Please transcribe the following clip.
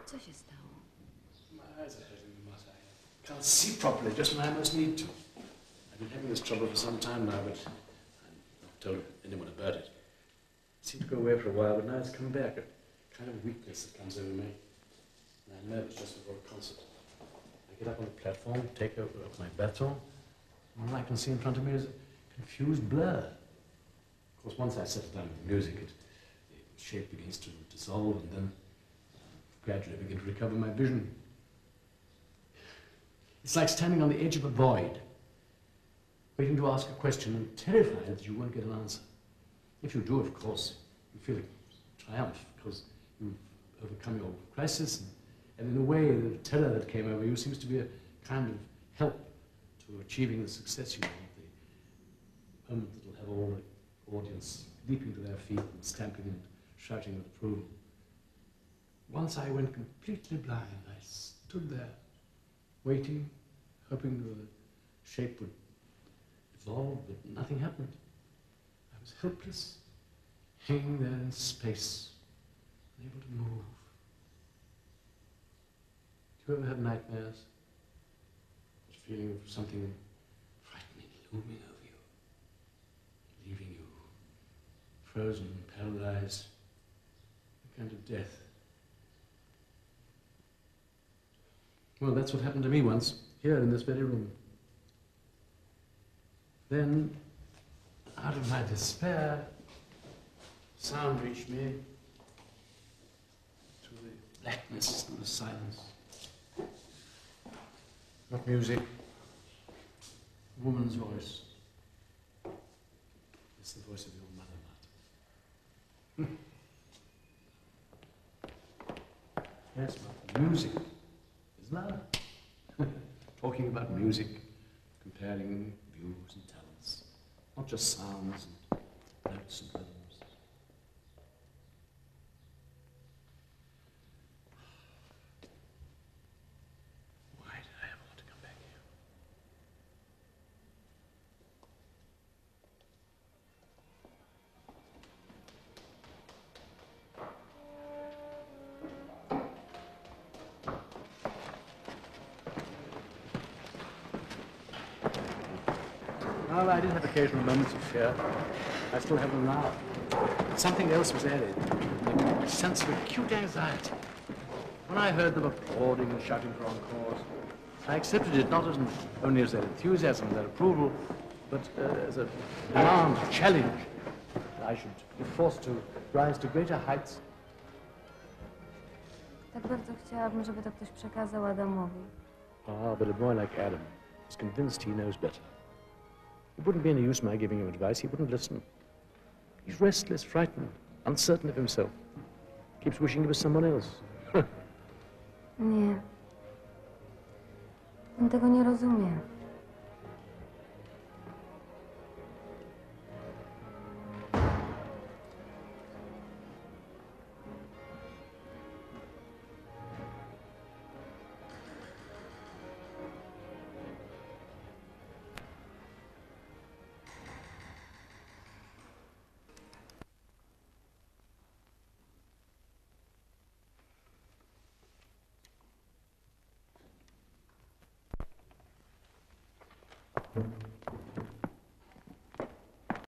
Co się stało? My eyes are hurting me, Martha. I can't see properly just when I most need to. I've been having this trouble for some time now, but I've not told anyone about it. It seemed to go away for a while, but now it's come back. A kind of weakness that comes over me. And I'm nervous just before a concert. I get up on the platform, take off my baton, and all I can see in front of me is a confused blur. Of course, once I settle down with the music, the shape begins to dissolve, and then gradually begin to recover my vision. It's like standing on the edge of a void, waiting to ask a question and terrified that you won't get an answer. If you do, of course, you feel a triumph because you've overcome your crisis, and in a way, the terror that came over you seems to be a kind of help to achieving the success you want, the moment that will have all the audience leaping to their feet and stamping and shouting with approval. Once I went completely blind. I stood there, waiting, hoping the shape would evolve, but nothing happened. I was helpless, hanging there in space, unable to move. Do you ever have nightmares? That feeling of something frightening looming over you, leaving you frozen, paralyzed, a kind of death. Well, that's what happened to me once, here in this very room. Then, out of my despair, sound reached me to the blackness and the silence. Not music, a woman's voice. It's the voice of your mother, Martha. Yes, Martha, music is love. Talking about music, comparing views and talents, not just sounds and notes and rhythms. Why did I ever want to come back here? Well, I did have occasional moments of fear. I still have them now. Something else was added, a sense of acute anxiety. When I heard them applauding and shouting for encores, I accepted it not as only as their enthusiasm, their approval, but as a demand, a challenge. I should be forced to rise to greater heights. Tak bardzo chciałabym, żeby to ktoś przekazał Adamowi. But a boy like Adam is convinced he knows better. It wouldn't be any use my giving him advice. He wouldn't listen. He's restless, frightened, uncertain of himself. Keeps wishing he was someone else. Nie. On tego nie rozumie.